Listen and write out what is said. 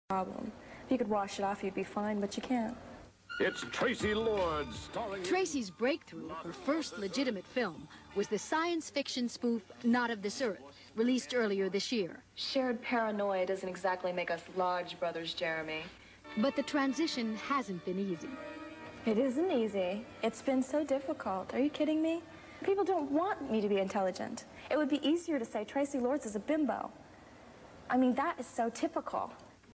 problem. If you could wash it off, you'd be fine, but you can't. It's Tracy Lord starring... Tracy's breakthrough, her first legitimate film, was the science fiction spoof Not of This Earth, released earlier this year. Shared paranoia doesn't exactly make us large brothers, Jeremy. But the transition hasn't been easy. It isn't easy. It's been so difficult. Are you kidding me? People don't want me to be intelligent. It would be easier to say Tracy Lords is a bimbo. I mean, that is so typical.